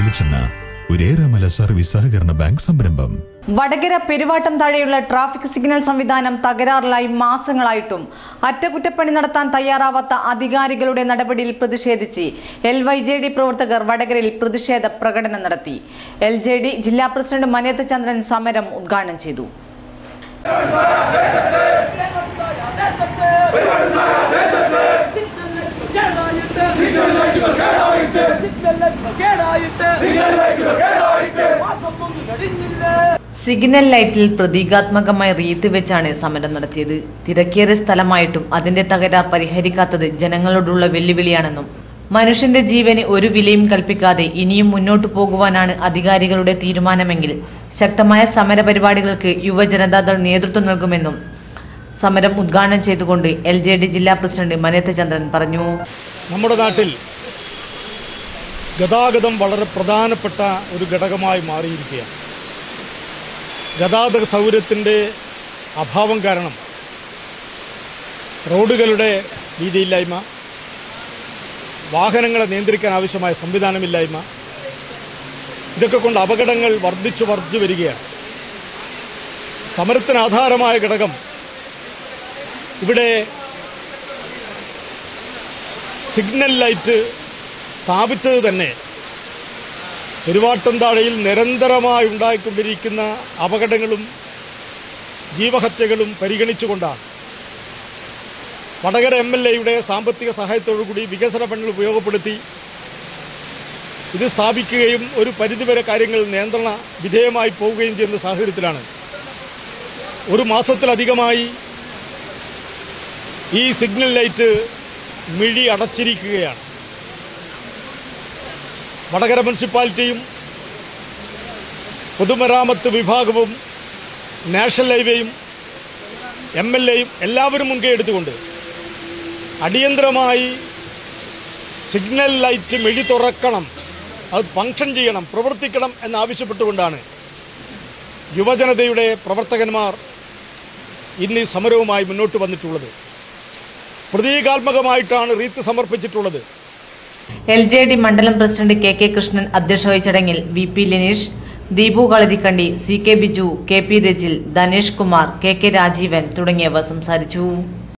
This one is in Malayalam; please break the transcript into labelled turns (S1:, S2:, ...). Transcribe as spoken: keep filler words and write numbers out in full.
S1: വെളിച്ചെണ്ണ ഒരേറെമല സർവീസ് സഹകരണ ബാങ്ക് സംരംഭം.
S2: വടകര പെരുവാട്ടം താഴെയുള്ള ട്രാഫിക് സിഗ്നൽ സംവിധാനം തകരാറിലായി മാസങ്ങളായിട്ടും അറ്റകുറ്റപ്പണി നടത്താൻ തയ്യാറാവാത്ത അധികാരികളുടെ നടപടിയിൽ പ്രതിഷേധിച്ച് എൽ വൈ ജെ ഡി പ്രവർത്തകർ വടകരയിൽ പ്രതിഷേധ പ്രകടനം നടത്തി. എൽ ജെ ഡി ജില്ലാ പ്രസിഡന്റ് മനേത്ത് ചന്ദ്രൻ സമരം ഉദ്ഘാടനം ചെയ്തു. സിഗ്നൽ ലൈറ്റിൽ പ്രതീകാത്മകമായി റീത്ത് വെച്ചാണ് സമരം നടത്തിയത്. തിരക്കേറിയ സ്ഥലമായിട്ടും അതിന്റെ തകരാർ പരിഹരിക്കാത്തത് ജനങ്ങളോടുള്ള വെല്ലുവിളിയാണെന്നും മനുഷ്യന്റെ ജീവന് ഒരു വിലയും കൽപ്പിക്കാതെ ഇനിയും മുന്നോട്ടു പോകുവാനാണ് അധികാരികളുടെ തീരുമാനമെങ്കിൽ ശക്തമായ സമരപരിപാടികൾക്ക് യുവജനതാദൾ നേതൃത്വം നൽകുമെന്നും സമരം ഉദ്ഘാടനം ചെയ്തുകൊണ്ട് എൽ ജെ ഡി ജില്ലാ പ്രസിഡന്റ് മനേത്ത് ചന്ദ്രൻ പറഞ്ഞു.
S3: നമ്മുടെ നാട്ടിൽ ഗതാഗതം വളരെ പ്രധാനപ്പെട്ട ഒരു ഘടകമായി മാറിയിരിക്കുകയാണ്. ഗതാഗത സൗകര്യത്തിൻ്റെ അഭാവം കാരണം റോഡുകളുടെ വീതിയില്ലായ്മ, വാഹനങ്ങളെ നിയന്ത്രിക്കാൻ ആവശ്യമായ സംവിധാനമില്ലായ്മ, ഇതൊക്കെ കൊണ്ട് അപകടങ്ങൾ വർദ്ധിച്ചു വർദ്ധിച്ചു വരികയാണ്. സമരത്തിന് ആധാരമായ ഘടകം ഇവിടെ സിഗ്നൽ ലൈറ്റ് സ്ഥാപിച്ചത് തന്നെ പെരുവാട്ടം താഴെയിൽ നിരന്തരമായി ഉണ്ടായിക്കൊണ്ടിരിക്കുന്ന അപകടങ്ങളും ജീവഹത്യകളും പരിഗണിച്ചുകൊണ്ടാണ്. വടകര എം എൽ എയുടെ സാമ്പത്തിക സഹായത്തോടുകൂടി വികസന ഫണ്ടുകൾ ഉപയോഗപ്പെടുത്തി ഇത് സ്ഥാപിക്കുകയും ഒരു പരിധിവരെ കാര്യങ്ങൾ നിയന്ത്രണ വിധേയമായി പോവുകയും ചെയ്യുന്ന സാഹചര്യത്തിലാണ് ഒരു മാസത്തിലധികമായി ഈ സിഗ്നൽ ലൈറ്റ് മിഴി അടച്ചിരിക്കുകയാണ്. വടകര മുനിസിപ്പാലിറ്റിയും പൊതുമരാമത്ത് വിഭാഗവും നാഷണൽ ഹൈവേയും എം എൽ എയും എല്ലാവരും മുൻകൈ എടുത്തുകൊണ്ട് അടിയന്തരമായി സിഗ്നൽ ലൈറ്റ് മിഴി തുറക്കണം, അത് ഫംഗ്ഷൻ ചെയ്യണം, പ്രവർത്തിക്കണം എന്നാവശ്യപ്പെട്ടുകൊണ്ടാണ് യുവജനതയുടെ പ്രവർത്തകന്മാർ ഇന്ന് ഈ സമരവുമായി മുന്നോട്ട് വന്നിട്ടുള്ളത്. പ്രതീകാത്മകമായിട്ടാണ് റീത്ത് സമർപ്പിച്ചിട്ടുള്ളത്.
S2: എൽ ജെ ഡി മണ്ഡലം പ്രസിഡന്റ് കെ കെ കൃഷ്ണൻ അധ്യക്ഷ വഹിച്ച ചടങ്ങിൽ V P Lineesh, Deepu Kalarikkandi, C K Biju, K P Rajil, Dhanesh Kumar, K K Rajeevan തുടങ്ങിയവർ സംസാരിച്ചു.